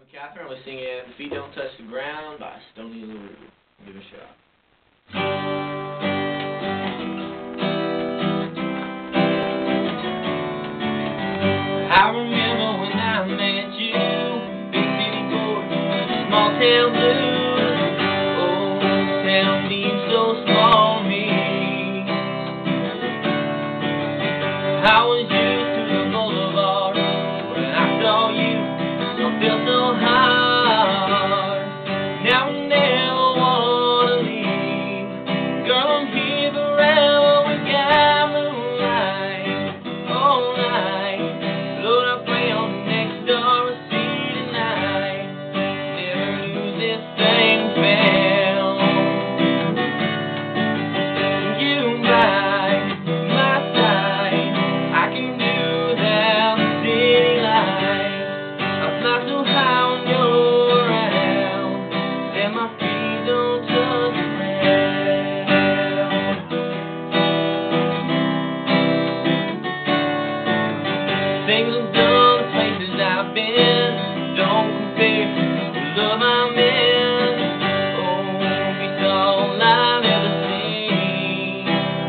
Catherine was singing Feet Don't Touch the Ground by Stoney Larue. Give it a shot. I remember when I met you, big city boy, small town blues. Old town seems so small to me. I was used to the boulevard. When I saw you, I felt so hard. Now I never wanna leave. Girl, I'm here forever. We got moonlight all night. Lord, I pray on the next star will see tonight. Never lose this thing found. You by my side, I can do without the city lights. I fly so high when you're around that my feet don't touch the ground. Things I've done, the places I've been, don't compare to the love I'm in. Oh, it's all I've ever seen.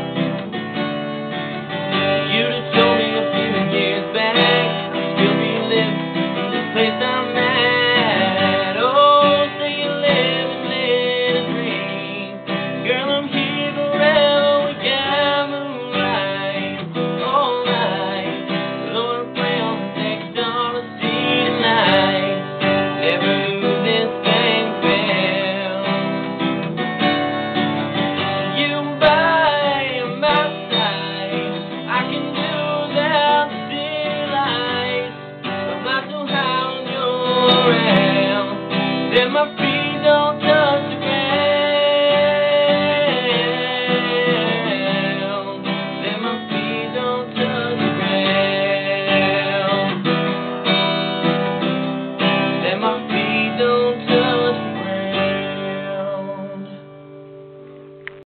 You'd have told me a few years back I'd still be living in the place I'm at. Oh, so you live and let a dream. Girl, I'm here forever. We got moonlight all night. Lord, I pray on the next star to see tonight. Never lose this thing found. You by my side, I can do without the city lights. I fly so high when you're around that my feet don't touch the ground. That my feet don't touch the ground. That my feet